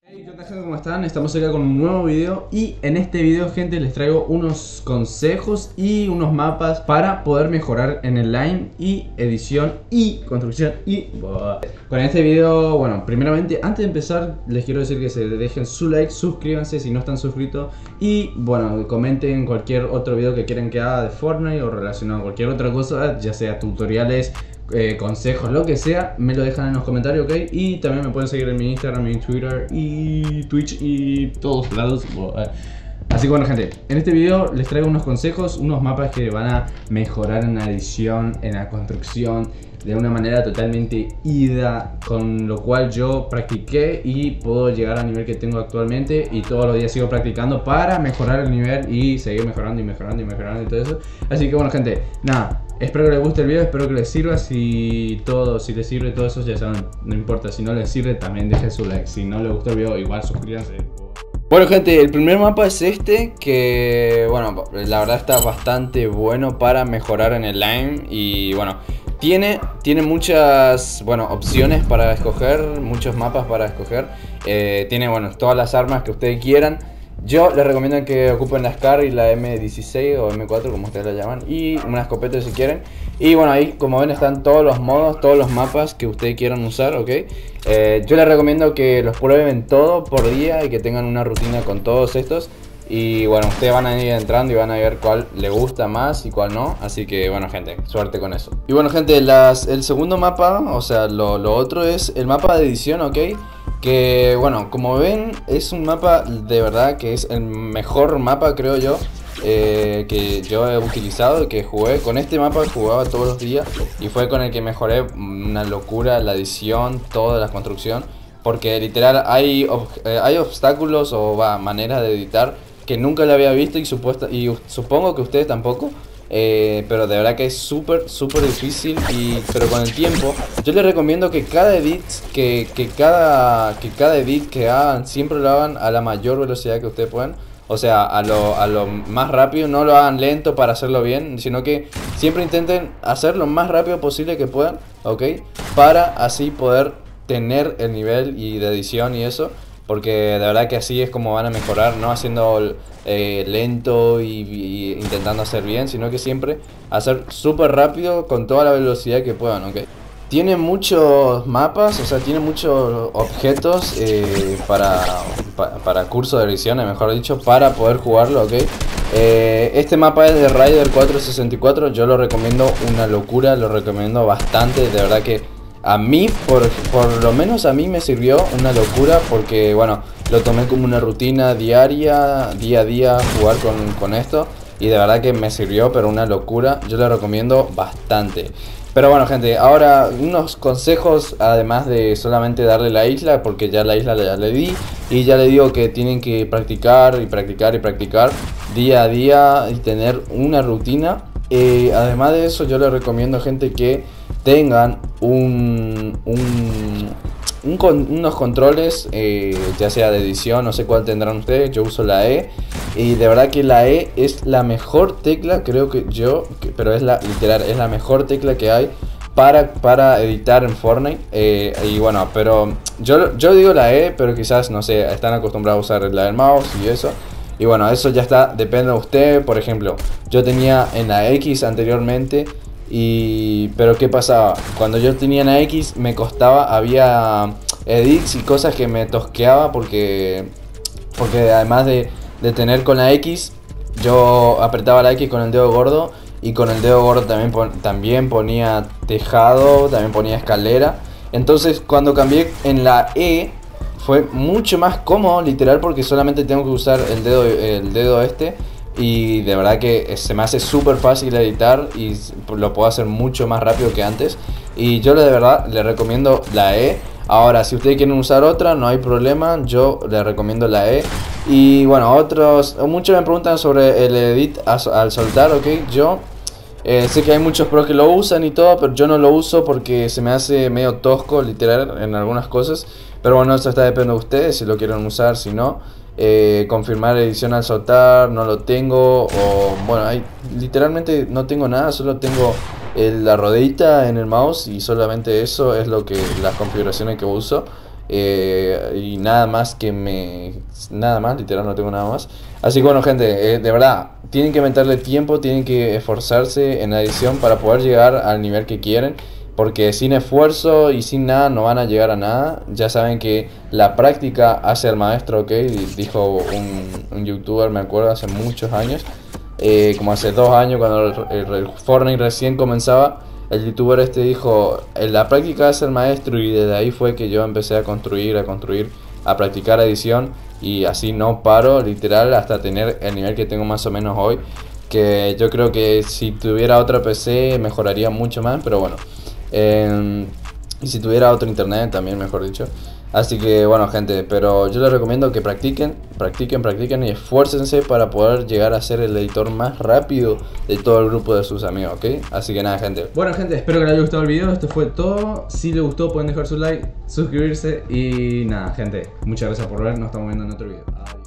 Hey, ¿qué onda, gente? ¿Cómo están? Estamos acá con un nuevo video y en este video, gente, les traigo unos consejos y unos mapas para poder mejorar en el line y edición y construcción y... Con este video, bueno, primeramente, antes de empezar, les quiero decir que se dejen su like, suscríbanse si no están suscritos y, bueno, comenten cualquier otro video que quieran que haga de Fortnite o relacionado a cualquier otra cosa, ya sea tutoriales, consejos, lo que sea, me lo dejan en los comentarios, ¿ok? Y también me pueden seguir en mi Instagram, mi Twitter y Twitch y todos lados. Así que bueno, gente, en este video les traigo unos consejos, unos mapas que van a mejorar en la edición, en la construcción de una manera totalmente ida, con lo cual yo practiqué y puedo llegar al nivel que tengo actualmente y todos los días sigo practicando para mejorar el nivel y seguir mejorando y mejorando y mejorando y todo eso. Así que bueno, gente, nada, espero que les guste el video, espero que les sirva. Si les sirve todo eso, ya saben, no importa. Si no les sirve, también dejen su like. Si no les gustó el video, igual suscríbanse. Bueno, gente, el primer mapa es este, que bueno, la verdad está bastante bueno para mejorar en el line. Y bueno, tiene muchas, bueno, opciones para escoger, muchos mapas para escoger. Tiene, bueno, todas las armas que ustedes quieran. Yo les recomiendo que ocupen la SCAR y la M16 o M4, como ustedes la llaman, y una escopeta si quieren. Y bueno, ahí como ven están todos los modos, todos los mapas que ustedes quieran usar, ¿ok? Yo les recomiendo que los prueben todo por día y que tengan una rutina con todos estos. Y bueno, ustedes van a ir entrando y van a ver cuál les gusta más y cuál no. Así que bueno, gente, suerte con eso. Y bueno, gente, el segundo mapa, o sea, lo otro es el mapa de edición, ¿ok? Que bueno, como ven, es un mapa de verdad que es el mejor mapa, creo yo, que yo he utilizado, que jugué. Con este mapa jugaba todos los días y fue con el que mejoré una locura la edición, toda la construcción. Porque literal hay obstáculos o maneras de editar que nunca lo había visto y supongo que ustedes tampoco. Pero de verdad que es súper difícil. Pero con el tiempo yo les recomiendo que cada edit cada edit que hagan, siempre lo hagan a la mayor velocidad que ustedes puedan. O sea, a lo más rápido. No lo hagan lento para hacerlo bien, sino que siempre intenten hacer lo más rápido posible que puedan, ¿ok? Para así poder tener el nivel y de edición y eso. Porque de verdad que así es como van a mejorar, no haciendo lento y intentando hacer bien, sino que siempre hacer súper rápido con toda la velocidad que puedan, ¿ok? Tiene muchos mapas, o sea, tiene muchos objetos para curso de edición, mejor dicho, para poder jugarlo, ¿ok? Este mapa es de Raider 464, yo lo recomiendo una locura, lo recomiendo bastante, de verdad que a mí, por lo menos a mí me sirvió una locura, porque bueno, lo tomé como una rutina diaria, día a día, jugar con esto. Y de verdad que me sirvió, pero una locura, yo lo recomiendo bastante. Pero bueno, gente, ahora unos consejos, además de solamente darle la isla, porque ya la isla ya le di. Y ya le digo que tienen que practicar y practicar y practicar día a día y tener una rutina. Además de eso, yo les recomiendo, gente, que tengan unos controles, ya sea de edición, no sé cuál tendrán ustedes. Yo uso la E y de verdad que la E es la mejor tecla, creo que pero es literal, es la mejor tecla que hay para editar en Fortnite. Y bueno, pero yo digo la E, pero quizás, no sé, están acostumbrados a usar la del mouse y eso. Y bueno, eso ya está, depende de usted. Por ejemplo, yo tenía en la X anteriormente. Pero ¿qué pasaba? Cuando yo tenía la X me costaba, había edits y cosas que me tosqueaba porque además de tener con la X, yo apretaba la X con el dedo gordo. Y con el dedo gordo también ponía tejado, también ponía escalera. Entonces cuando cambié en la E fue mucho más cómodo, literal, porque solamente tengo que usar el dedo este. Y de verdad que se me hace súper fácil editar y lo puedo hacer mucho más rápido que antes. Y yo de verdad le recomiendo la E. Ahora, si ustedes quieren usar otra, no hay problema, yo les recomiendo la E. Y bueno, muchos me preguntan sobre el edit al soltar, ¿ok? Yo sé que hay muchos pros que lo usan y todo, pero yo no lo uso porque se me hace medio tosco, literal, en algunas cosas. Pero bueno, eso está dependiendo de ustedes, si lo quieren usar, si no. Confirmar edición al soltar, no lo tengo. O bueno, literalmente no tengo nada, solo tengo la ruedita en el mouse y solamente eso es las configuraciones que uso. Y nada más nada más, literal, no tengo nada más. Así que bueno, gente, de verdad, tienen que meterle tiempo, tienen que esforzarse en la edición para poder llegar al nivel que quieren. Porque sin esfuerzo y sin nada no van a llegar a nada. Ya saben que la práctica hace al maestro, ¿ok? Dijo un youtuber, me acuerdo, hace muchos años. Como hace 2 años, cuando el Fortnite recién comenzaba. El youtuber este dijo, la práctica hace el maestro. Y desde ahí fue que yo empecé a construir, a practicar edición. Y así no paro, literal, hasta tener el nivel que tengo más o menos hoy. Que yo creo que si tuviera otra PC mejoraría mucho más, pero bueno. Y si tuviera otro internet también, mejor dicho. Así que bueno, gente, pero yo les recomiendo que practiquen y esfuércense para poder llegar a ser el editor más rápido de todo el grupo de sus amigos, ¿ok? Así que nada, gente. Bueno, gente, espero que les haya gustado el video. Esto fue todo. Si les gustó pueden dejar su like, suscribirse y nada, gente, muchas gracias por ver. Nos estamos viendo en otro video. Adiós.